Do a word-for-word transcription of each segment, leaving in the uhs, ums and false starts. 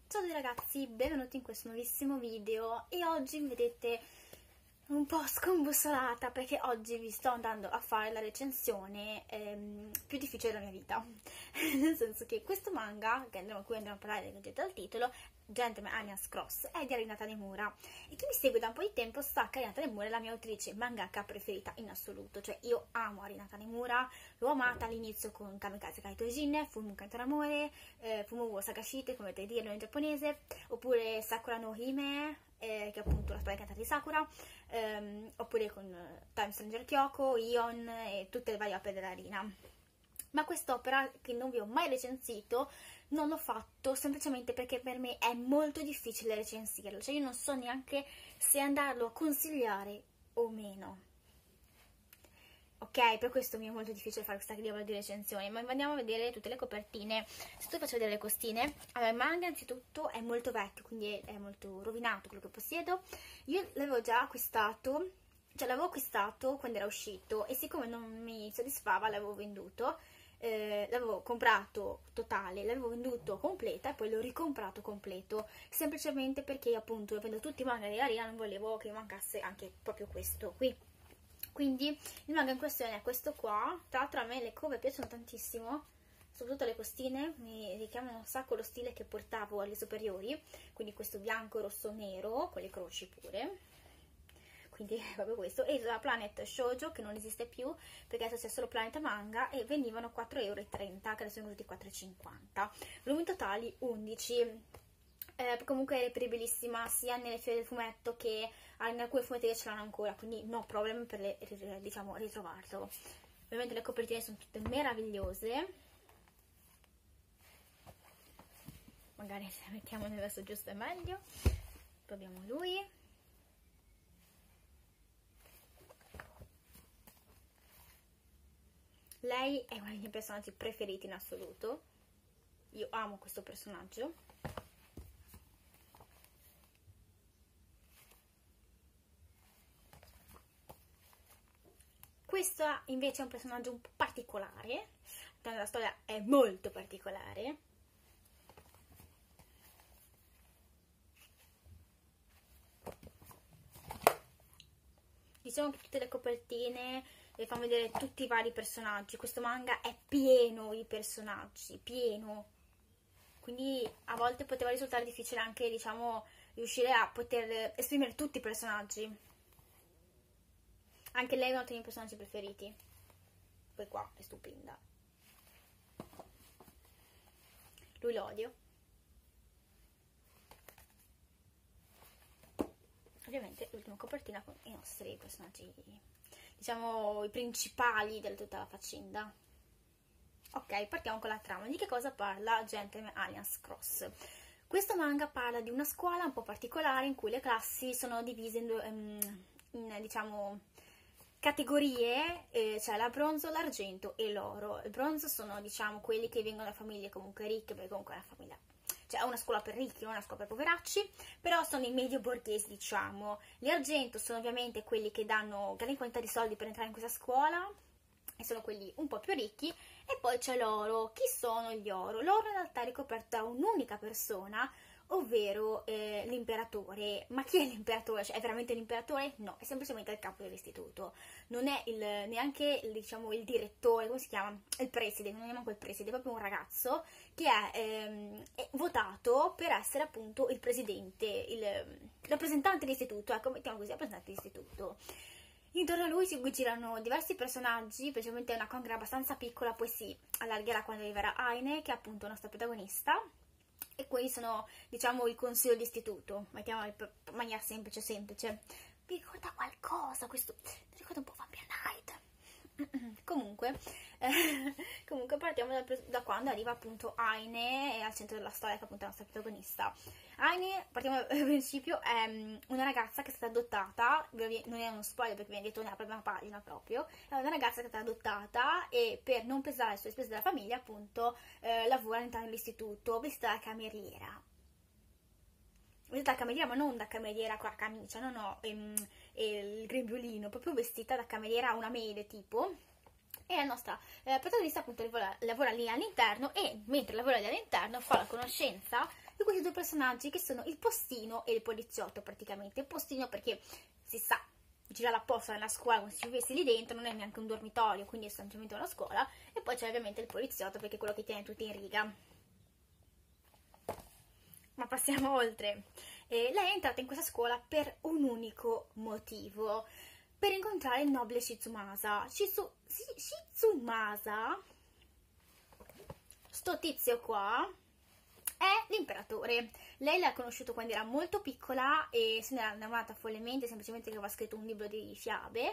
Ciao ragazzi, benvenuti in questo nuovissimo video e oggi mi vedete un po' scombussolata perché oggi vi sto andando a fare la recensione ehm, più difficile della mia vita. Nel senso che questo manga, che andremo, qui andremo a parlare dal titolo, Gentleman Alliance Cross, è di Arina Tanemura, e chi mi segue da un po' di tempo sa che Arina Tanemura è la mia autrice mangaka preferita in assoluto. Cioè io amo Arina Tanemura, l'ho amata all'inizio con Kamikaze Kaito Ejin, Fumu Kanto Amore, eh, Fumu wo Sagashite, come potete dirlo in giapponese, oppure Sakura no Hime, eh, che è appunto la storia cantata di Sakura, ehm, oppure con uh, Time Stranger Kyoko, Ion e tutte le varie opere dell'Arina. Ma quest'opera, che non vi ho mai recensito, non l'ho fatto semplicemente perché per me è molto difficile recensirlo, cioè io non so neanche se andarlo a consigliare o meno. Ok, per questo mi è molto difficile fare questa livello di recensione, ma andiamo a vedere tutte le copertine. Se tu faccio vedere le costine, allora il manga innanzitutto è molto vecchio, quindi è molto rovinato quello che possiedo. Io l'avevo già acquistato, cioè l'avevo acquistato quando era uscito e siccome non mi soddisfava l'avevo venduto. Eh, l'avevo comprato totale, l'avevo venduto completa e poi l'ho ricomprato completo, semplicemente perché appunto avendo tutti i manga di Arina non volevo che mancasse anche proprio questo qui. Quindi il manga in questione è questo qua. Tra l'altro a me le cover piacciono tantissimo, soprattutto le costine mi richiamano un sacco lo stile che portavo alle superiori, quindi questo bianco, rosso, nero con le croci pure. Quindi è proprio questo, e la Planet Shoujo che non esiste più perché adesso c'è solo Planet Manga, e venivano quattro e trenta euro, che adesso sono venuti quattro e cinquanta, volumi totali undici. Eh, comunque è reperibilissima sia nelle fiere del fumetto che in alcune fumetterie ce l'hanno ancora, quindi no problem per le, diciamo, ritrovarlo. Ovviamente le copertine sono tutte meravigliose, magari se la mettiamo nel verso giusto è meglio. Proviamo lui. Lei è uno dei miei personaggi preferiti in assoluto, io amo questo personaggio. Questa invece è un personaggio un po' particolare, la storia è molto particolare. Diciamo che tutte le copertine e fanno vedere tutti i vari personaggi. Questo manga è pieno di personaggi, pieno. Quindi a volte poteva risultare difficile anche, diciamo, riuscire a poter esprimere tutti i personaggi. Anche lei è uno dei miei personaggi preferiti. Poi qua è stupenda. Lui lo odio. Ovviamente l'ultima copertina con i nostri personaggi, diciamo i principali di tutta la faccenda. Ok, partiamo con la trama. Di che cosa parla Gentleman Alliance Cross? Questo manga parla di una scuola un po' particolare in cui le classi sono divise in, due, in, in diciamo categorie, eh, cioè la bronzo, l'argento e l'oro. Il bronzo sono, diciamo, quelli che vengono da famiglie comunque ricche, perché comunque è una famiglia, cioè è una scuola per ricchi, non una scuola per poveracci, però sono i medio borghesi, diciamo. Gli argento sono ovviamente quelli che danno grandi quantità di soldi per entrare in questa scuola, e sono quelli un po' più ricchi. E poi c'è l'oro. Chi sono gli oro? L'oro in realtà è ricoperto da un'unica persona, ovvero eh, l'imperatore. Ma chi è l'imperatore? Cioè, è veramente l'imperatore? No, è semplicemente il capo dell'istituto. Non è il, neanche diciamo, il direttore, come si chiama? Il preside, non è neanche il preside, è proprio un ragazzo che è, ehm, è votato per essere appunto il presidente, il, il rappresentante dell'istituto, ecco, mettiamo così, rappresentante dell'istituto. Intorno a lui si girano diversi personaggi, specialmente una congra abbastanza piccola, poi si allargherà quando arriverà Aine, che è appunto la nostra protagonista. E qui sono, diciamo, il consiglio di istituto, mettiamo in maniera semplice semplice. Mi ricorda qualcosa questo, mi ricorda un po' Vampire Night. Comunque, eh, comunque partiamo da, da quando arriva appunto Aine, è al centro della storia, che è appunto la nostra protagonista. Aine, partiamo dal principio, è una ragazza che è stata adottata, non è uno spoiler perché viene detto nella prima pagina proprio, è una ragazza che è stata adottata e per non pesare sulle spese della famiglia appunto eh, lavora all'interno dell'istituto, vestita da cameriera. Vestita da cameriera, ma non da cameriera con la camicia, no no, ehm, il grembiulino, proprio vestita da cameriera, una maid tipo. E la nostra eh, protagonista appunto lavora, lavora lì all'interno, e mentre lavora lì all'interno fa la conoscenza di questi due personaggi che sono il postino e il poliziotto praticamente. Il postino perché si sa, gira la posta nella scuola come se ci vivessi lì dentro, non è neanche un dormitorio, quindi è semplicemente una scuola, e poi c'è ovviamente il poliziotto perché è quello che tiene tutti in riga. Ma passiamo oltre. E lei è entrata in questa scuola per un unico motivo, per incontrare il nobile Shizumasa. Shizu, Shizumasa, sto tizio qua, è l'imperatore. Lei l'ha conosciuto quando era molto piccola e se ne era innamorata follemente, semplicemente che aveva scritto un libro di fiabe.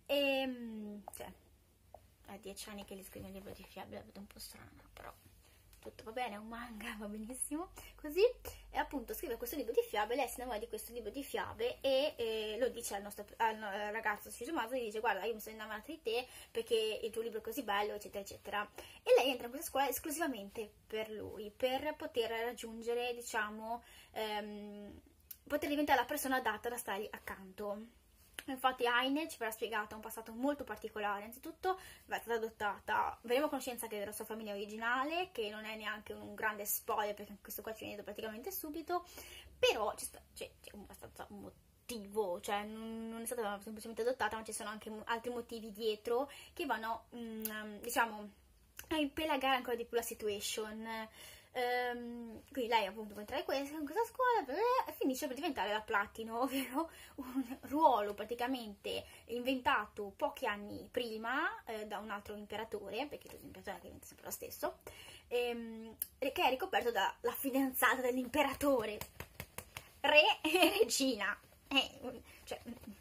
E cioè, è dieci anni che gli scrive un libro di fiabe, la vedo un po' strana, però tutto va bene, è un manga, va benissimo così. E appunto scrive questo libro di fiabe, lei si innamora di questo libro di fiabe e eh, lo dice al, nostro, al ragazzo Shizumasa, gli dice: guarda, io mi sono innamorata di te perché il tuo libro è così bello, eccetera eccetera. E lei entra in questa scuola esclusivamente per lui, per poter raggiungere, diciamo, ehm, poter diventare la persona adatta da stargli accanto. Infatti Aine ci verrà spiegata un passato molto particolare. Innanzitutto è stata adottata, verremo a conoscenza che della sua famiglia originale, che non è neanche un grande spoiler perché questo qua ci viene praticamente subito, però c'è, c'è, c'è abbastanza un motivo, cioè non è stata semplicemente adottata, ma ci sono anche altri motivi dietro che vanno, mh, diciamo, a impelagare ancora di più la situation. Um, quindi lei appunto può entrare in questa scuola e finisce per diventare la platino, ovvero un ruolo praticamente inventato pochi anni prima eh, da un altro imperatore, perché l'imperatore diventa sempre lo stesso, ehm, che è ricoperto dalla fidanzata dell'imperatore, re e regina. Eh, cioè,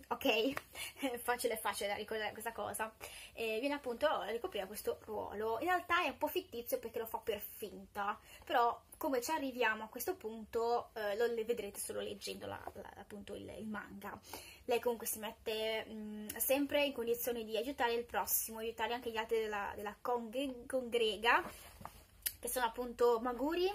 ok, facile facile da ricordare questa cosa. Eh, viene appunto a ricoprire questo ruolo. In realtà è un po' fittizio perché lo fa per finta, però come ci arriviamo a questo punto eh, lo vedrete solo leggendo la, la, appunto il, il manga. Lei comunque si mette mh, sempre in condizione di aiutare il prossimo, aiutare anche gli altri della, della congre congrega, che sono appunto Maguri.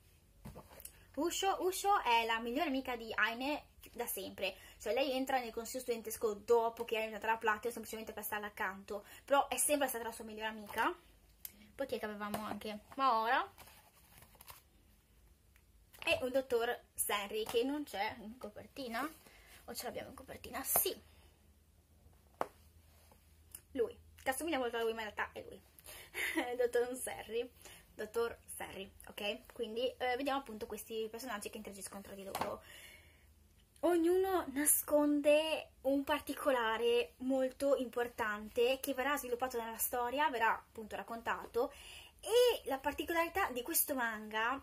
Usho, Usho è la migliore amica di Aine da sempre, cioè lei entra nel consiglio studentesco dopo che è diventata la platino semplicemente per starla accanto, però è sempre stata la sua migliore amica. Poi che avevamo anche Maora e un dottor Senri che non c'è in copertina, o ce l'abbiamo in copertina? Sì, lui, che assomiglia molto a lui ma in realtà è lui. Dottor Senri, dottor Senri, ok? Quindi eh, vediamo appunto questi personaggi che interagiscono tra di loro. Ognuno nasconde un particolare molto importante che verrà sviluppato nella storia, verrà appunto raccontato, e la particolarità di questo manga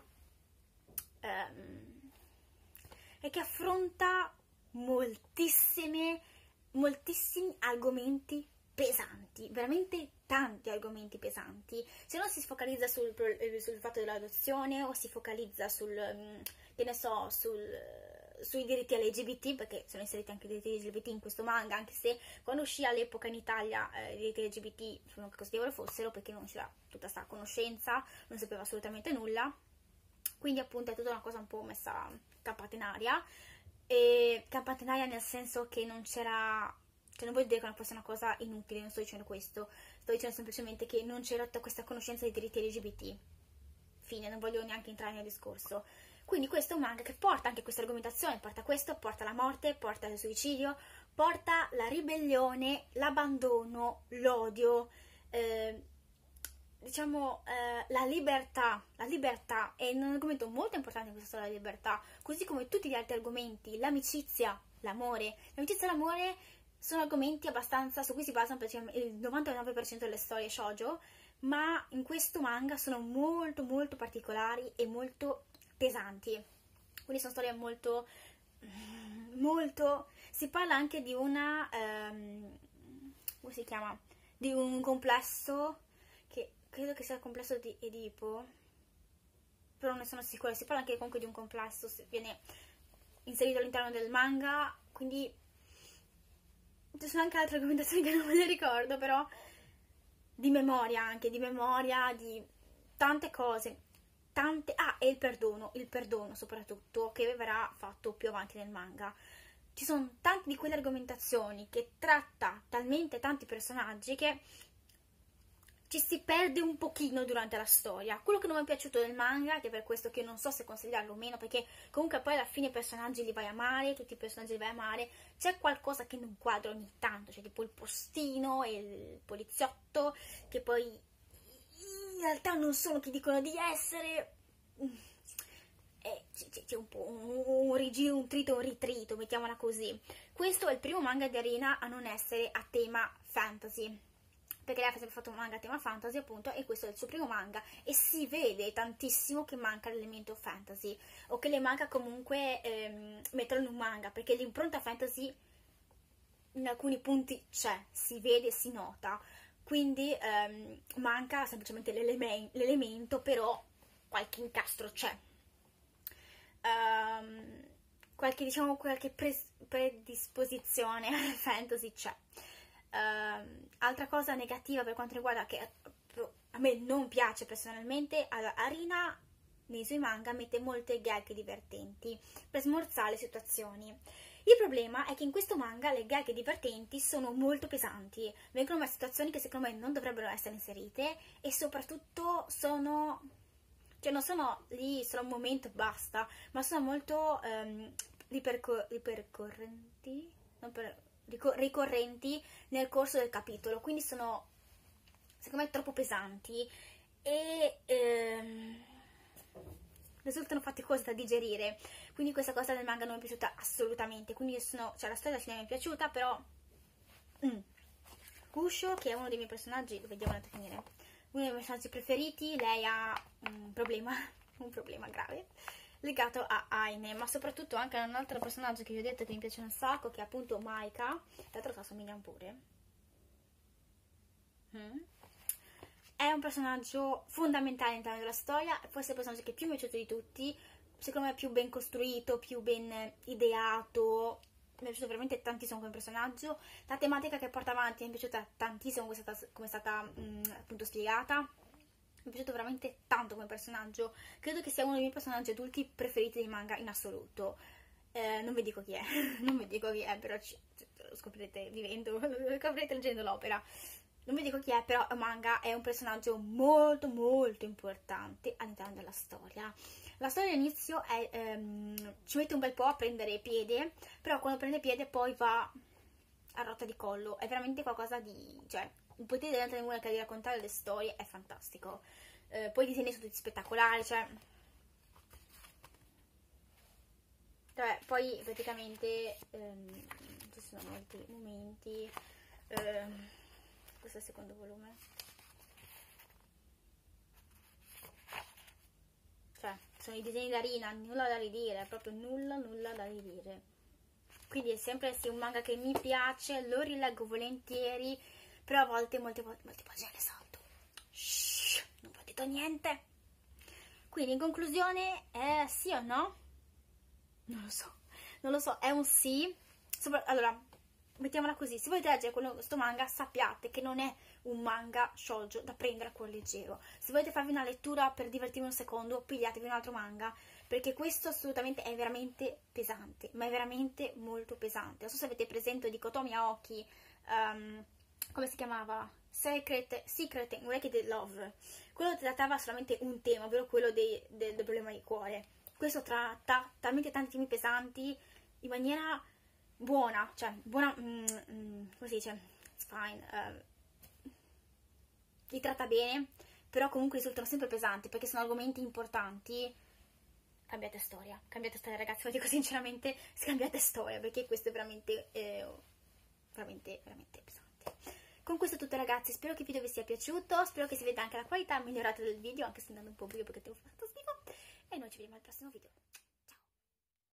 ehm, è che affronta moltissime, moltissimi argomenti pesanti, veramente tanti argomenti pesanti. Se non si focalizza sul, sul fatto dell'adozione o si focalizza sul, che ne so, sul sui diritti L G B T, perché sono inseriti anche i diritti L G B T in questo manga, anche se quando uscì all'epoca in Italia eh, i diritti L G B T sono che cosa fossero, perché non c'era tutta questa conoscenza, non sapeva assolutamente nulla, quindi appunto è tutta una cosa un po' messa campata in aria, e campata in aria nel senso che non c'era, cioè non vuol dire che non fosse una cosa inutile, non sto dicendo questo, sto dicendo semplicemente che non c'era tutta questa conoscenza dei diritti L G B T, fine, non voglio neanche entrare nel discorso. Quindi questo è un manga che porta anche questa argomentazione, porta questo, porta la morte, porta il suicidio, porta la ribellione, l'abbandono, l'odio, eh, diciamo eh, la libertà. La libertà è un argomento molto importante in questa storia, la libertà, così come tutti gli altri argomenti, l'amicizia, l'amore. L'amicizia e l'amore sono argomenti abbastanza, su cui si basano il novantanove per cento delle storie shoujo, ma in questo manga sono molto molto particolari e molto pesanti, quindi sono storie molto molto, si parla anche di una um, come si chiama, di un complesso che credo che sia il complesso di Edipo, però non ne sono sicura, si parla anche comunque di un complesso, viene inserito all'interno del manga, quindi ci sono anche altre argomentazioni che non me le ricordo, però di memoria, anche di memoria, di tante cose, tante, ah, e il perdono, il perdono soprattutto, che verrà fatto più avanti nel manga. Ci sono tante di quelle argomentazioni che tratta talmente tanti personaggi che ci si perde un pochino durante la storia. Quello che non mi è piaciuto del manga, che è per questo che io non so se consigliarlo o meno, perché comunque poi alla fine i personaggi li vai a amare, tutti i personaggi li vai a amare, c'è qualcosa che non quadra ogni tanto, cioè tipo il postino e il poliziotto, che poi in realtà non sono chi dicono di essere. C'è un po' un, un rigiro, un trito, un ritrito, mettiamola così. Questo è il primo manga di Arina a non essere a tema fantasy, perché lei ha sempre fatto un manga a tema fantasy, appunto, e questo è il suo primo manga, e si vede tantissimo che manca l'elemento fantasy, o che le manca comunque ehm, metterlo in un manga, perché l'impronta fantasy in alcuni punti c'è, si vede, si nota, quindi ehm, manca semplicemente l'elemento, però qualche incastro c'è. Um, qualche, diciamo, qualche pre predisposizione al fantasy c'è. Uh, altra cosa negativa per quanto riguarda, che a me non piace personalmente, allora, Arina nei suoi manga mette molte gag divertenti per smorzare le situazioni. Il problema è che in questo manga le gag divertenti sono molto pesanti, vengono messe situazioni che secondo me non dovrebbero essere inserite, e soprattutto sono... cioè non sono lì solo un momento e basta, ma sono molto um, ripercor ripercorrenti, non per, ricor ricorrenti nel corso del capitolo, quindi sono secondo me troppo pesanti e ehm, risultano faticosi da digerire, quindi questa cosa del manga non mi è piaciuta assolutamente, quindi io sono, cioè la storia alla fine mi è piaciuta, però mm. Kusho, che è uno dei miei personaggi, vediamo da finire, uno dei miei personaggi preferiti, lei ha un problema, un problema grave, legato a Aine, ma soprattutto anche a un altro personaggio che vi ho detto che mi piace un sacco, che è appunto Maika, tra l'altro assomigliano pure. Mm. È un personaggio fondamentale all'interno della storia, forse è il personaggio che più mi è piaciuto di tutti, secondo me più ben costruito, più ben ideato. Mi è piaciuto veramente tantissimo come personaggio, la tematica che porta avanti mi è piaciuta tantissimo come è stata, come è stata mh, appunto spiegata, mi è piaciuto veramente tanto come personaggio, credo che sia uno dei miei personaggi adulti preferiti dei manga in assoluto. Eh, non vi dico chi è, non vi dico chi è, però ci, lo scoprirete vivendo, lo scoprirete leggendo l'opera. Non vi dico chi è, però Manga è un personaggio molto molto importante all'interno della storia. La storia all'inizio è, ehm, ci mette un bel po' a prendere piede, però quando prende piede poi va a rotta di collo. È veramente qualcosa di... cioè, il potere dell'altra lingua che di raccontare le storie è fantastico. Eh, poi i disegni sono tutti spettacolari, cioè... Vabbè, poi praticamente ehm, ci sono molti momenti... Ehm, questo è il secondo volume, cioè sono i disegni da Arina, nulla da ridire, proprio nulla nulla da ridire, quindi è sempre sì un manga che mi piace, lo rileggo volentieri, però a volte molte volte molte pagine le salto. Shhh, non vi ho detto niente. Quindi in conclusione è sì o no? Non lo so, non lo so, è un sì. Sopra allora mettiamola così, se volete leggere questo manga sappiate che non è un manga shoujo da prendere a cuor leggero. Se volete farvi una lettura per divertirvi un secondo, pigliatevi un altro manga, perché questo assolutamente è veramente pesante, ma è veramente molto pesante. Non so se avete presente di Kotomi Aoki, um, come si chiamava? Secret, Secret Unrequited Love. Quello trattava solamente un tema, ovvero quello dei, del, del problema di cuore. Questo tratta talmente tanti temi pesanti in maniera buona, cioè buona, mm, mm, come si dice, it's fine, uh, li tratta bene, però comunque risultano sempre pesanti perché sono argomenti importanti. Cambiate storia, cambiate storia ragazzi, lo dico sinceramente, scambiate storia, perché questo è veramente, eh, veramente, veramente pesante. Con questo è tutto ragazzi, spero che il video vi sia piaciuto, spero che si veda anche la qualità migliorata del video, anche se andando un po' buio perché devo fare schifo, e noi ci vediamo al prossimo video.